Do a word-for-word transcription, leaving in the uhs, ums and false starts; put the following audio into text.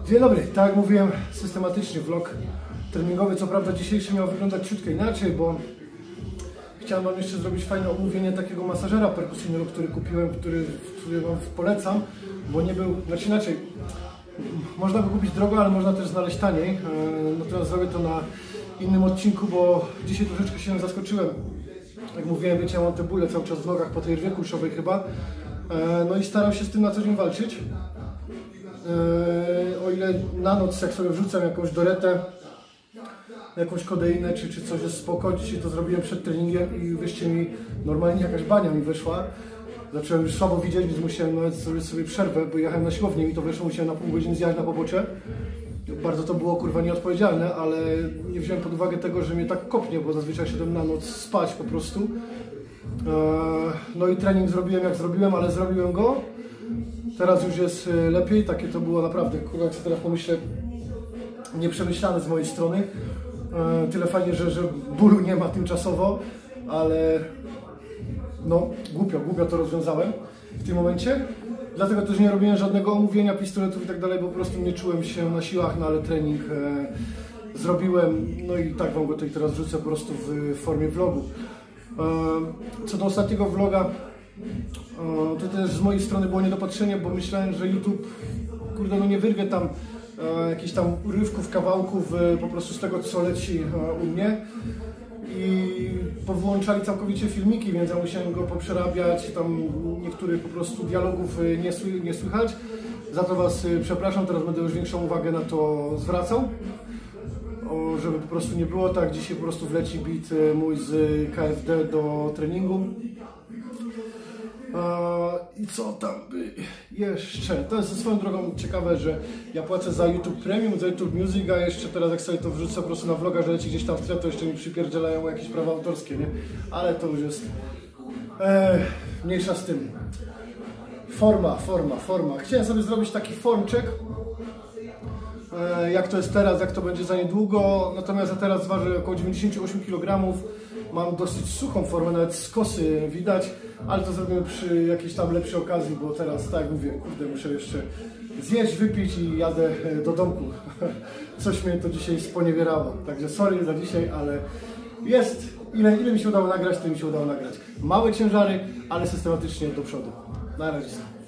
Dzień dobry, tak jak mówiłem, systematycznie vlog treningowy. Co prawda dzisiejszy miał wyglądać ciutkę inaczej, bo chciałem Wam jeszcze zrobić fajne omówienie takiego masażera perkusyjnego, który kupiłem, który, który Wam polecam, bo nie był, znaczy inaczej, można go kupić drogo, ale można też znaleźć taniej. Natomiast zrobię to na innym odcinku, bo dzisiaj troszeczkę się zaskoczyłem. Jak mówiłem, wiecie, ja mam te bóle cały czas w nogach po tej rwie kulszowej chyba. No i staram się z tym na co dzień walczyć. O ile na noc, jak sobie wrzucam jakąś doretę, jakąś kodeinę czy, czy coś jest spoko, dzisiaj to zrobiłem przed treningiem i wierzcie mi, normalnie jakaś bania mi wyszła. Zacząłem już słabo widzieć, więc musiałem nawet zrobić sobie przerwę, bo jechałem na siłownię i to wyszło, musiałem na pół godziny zjechać na pobocze. Bardzo to było kurwa nieodpowiedzialne, ale nie wziąłem pod uwagę tego, że mnie tak kopnie, bo zazwyczaj szedłem na noc spać po prostu. No i trening zrobiłem jak zrobiłem, ale zrobiłem go. Teraz już jest lepiej, takie to było naprawdę, kurwa, jak sobie teraz pomyślę, nieprzemyślane z mojej strony. Tyle fajnie, że, że bólu nie ma tymczasowo, ale no głupio, głupio to rozwiązałem w tym momencie. Dlatego też nie robiłem żadnego omówienia pistoletów i tak dalej, bo po prostu nie czułem się na siłach, no ale trening e, zrobiłem, no i tak Wam go tutaj teraz wrzucę po prostu w formie vlogu. E, co do ostatniego vloga, e, to też z mojej strony było niedopatrzenie, bo myślałem, że YouTube, kurde, no nie wyrwie tam e, jakichś tam urywków, kawałków e, po prostu z tego, co leci e, u mnie. I powyłączali całkowicie filmiki, więc ja musiałem go poprzerabiać, tam niektórych po prostu dialogów nie, sły, nie słychać. Za to Was przepraszam, teraz będę już większą uwagę na to zwracał, o, żeby po prostu nie było tak. Dzisiaj po prostu wleci beat mój z K F D do treningu. I co tam by jeszcze? To jest swoją drogą ciekawe, że ja płacę za YouTube Premium, za YouTube Music, a jeszcze teraz jak sobie to wrzucę po prostu na vloga, że leci gdzieś tam w tle, to jeszcze mi przypierdzielają jakieś prawa autorskie, nie? Ale to już jest e, mniejsza z tym. Forma, forma, forma. Chciałem sobie zrobić taki formczek, e, jak to jest teraz, jak to będzie za niedługo, natomiast ja teraz ważę około dziewięćdziesiąt osiem kilogramów. Mam dosyć suchą formę, nawet z kosy widać, ale to zrobimy przy jakiejś tam lepszej okazji, bo teraz, tak jak mówię, kurde, muszę jeszcze zjeść, wypić i jadę do domku. Coś mnie to dzisiaj sponiewierało, także sorry za dzisiaj, ale jest, ile, ile mi się udało nagrać, to mi się udało nagrać. Małe ciężary, ale systematycznie do przodu. Na razie.